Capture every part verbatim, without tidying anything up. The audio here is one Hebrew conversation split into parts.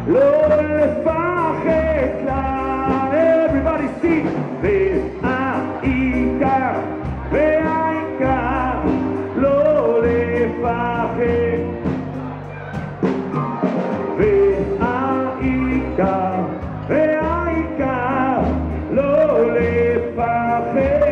לא לפחד כלל. Everybody sing. והעיקר, והעיקר, לא לפחד. והעיקר, והעיקר, לא לפחד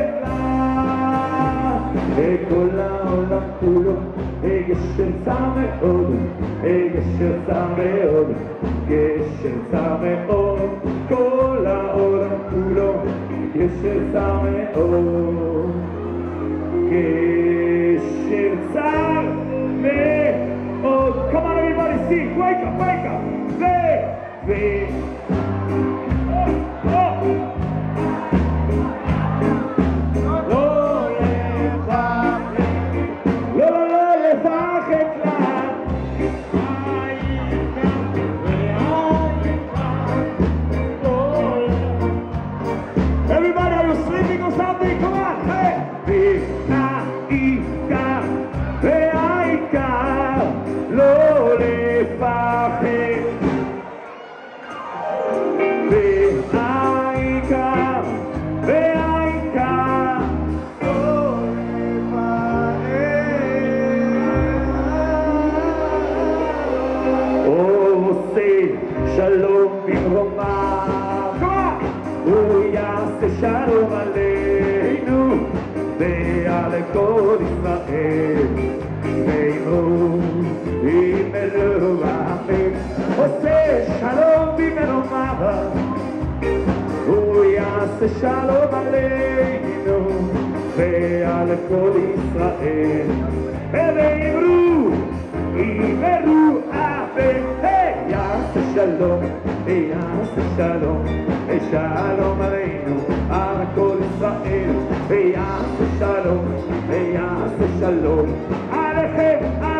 כלל. כל העולם כולו גשר צר מאוד, גשר צר מאוד, גשר צר מאוד. כל העולם כולו גשר צר מאוד, גשר צר מאוד. Come on everybody sing, wake up, wake up. ו... ו... שלום במרומיו, הוא יעשה שלום עלינו ועל כל ישראל, ואמרו אם אלוהים עושה שלום במרומיו, הוא יעשה שלום עלינו ועל כל ישראל, ואמרו אם אלוהים יעשה שלום, יעשה שלום, שלום עלינו, על כל ישראל, ויעשה שלום, ויעשה שלום, עליכם,